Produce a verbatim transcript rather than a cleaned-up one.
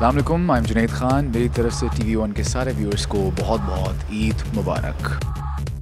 अस्सलाम वालेकुम, I am Junaid Khan. मेरी तरफ से टीवी वन के सारे व्यूअर्स को बहुत बहुत ईद मुबारक।